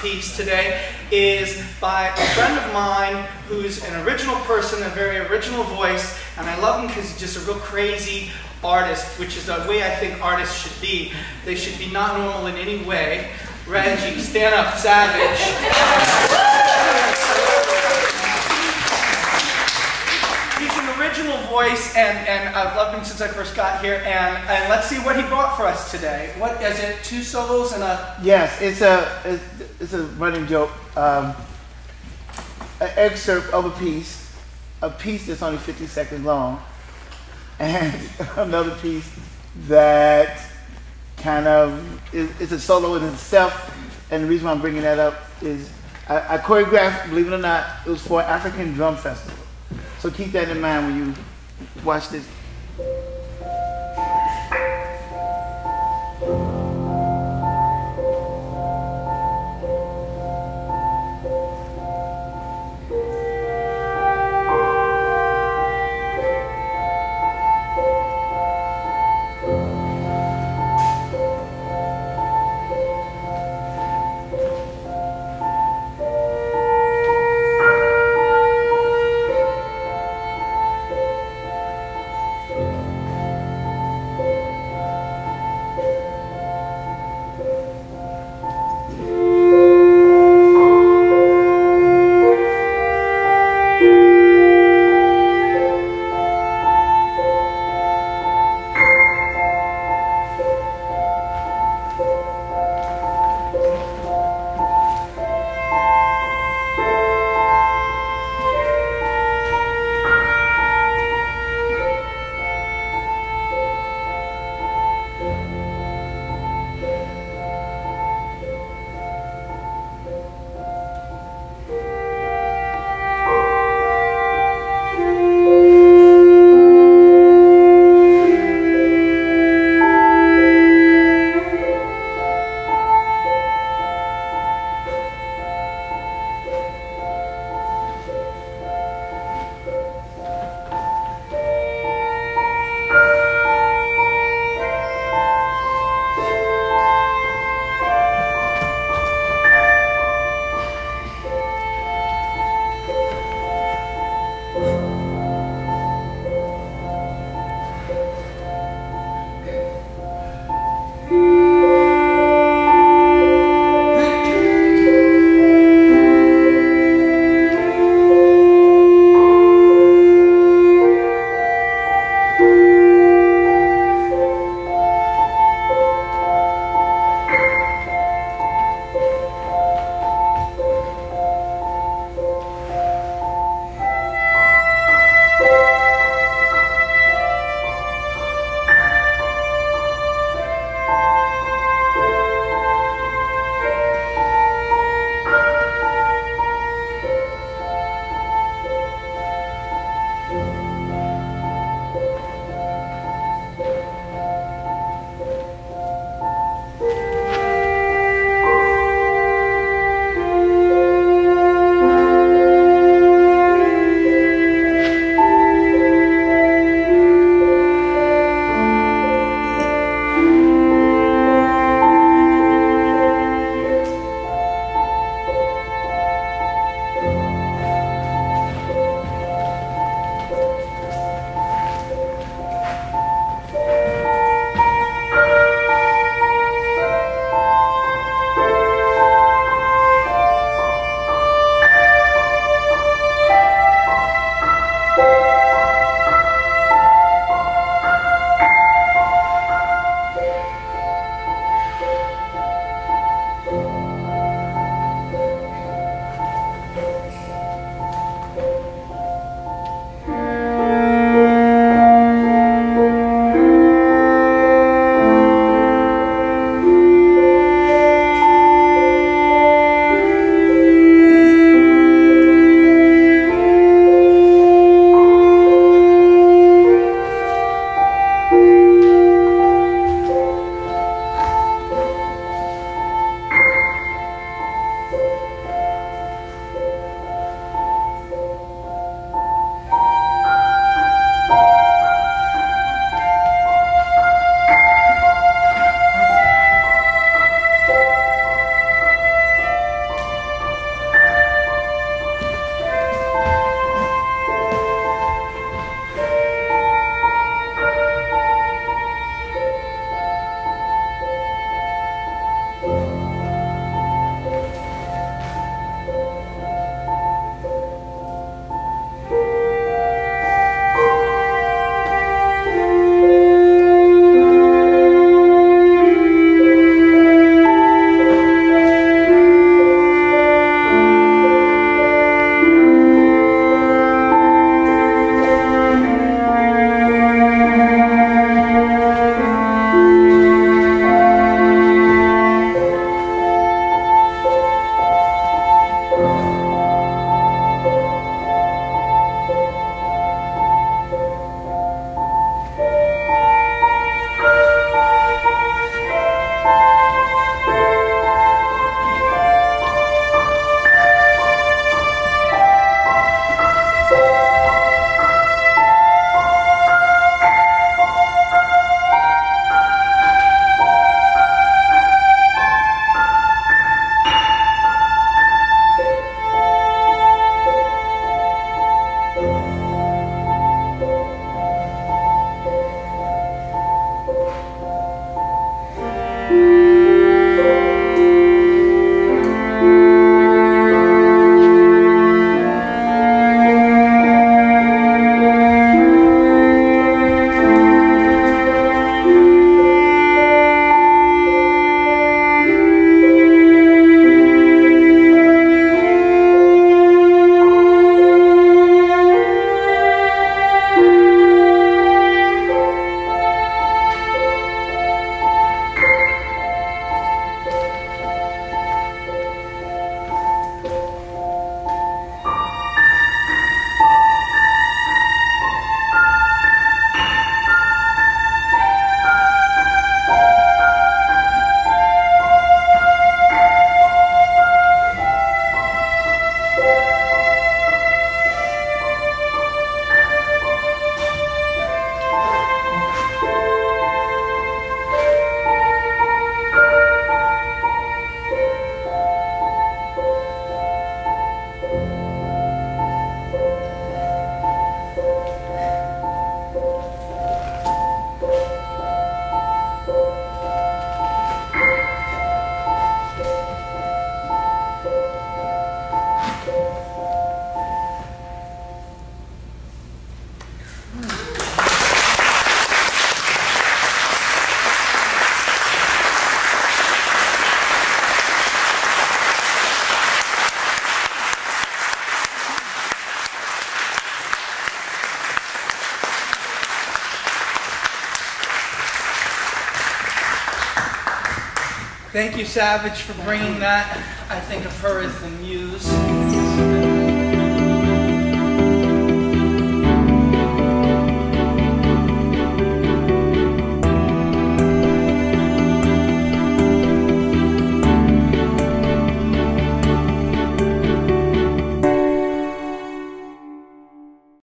piece today is by a friend of mine who's an original person, a very original voice, and I love him because he's just a real crazy artist, which is the way I think artists should be. They should be not normal in any way. Reggie, stand up, Savage. He's an original voice, and I've loved him since I first got here, and let's see what he brought for us today. What is it, 2 solos and a... Yes, it's a running joke. An excerpt of a piece that's only 50 seconds long, and another piece that kind of is a solo in itself. And the reason why I'm bringing that up is I choreographed, believe it or not, it was for an African drum festival. So keep that in mind when you watch this. Thank you, Savage, for bringing that. I think of her as the muse.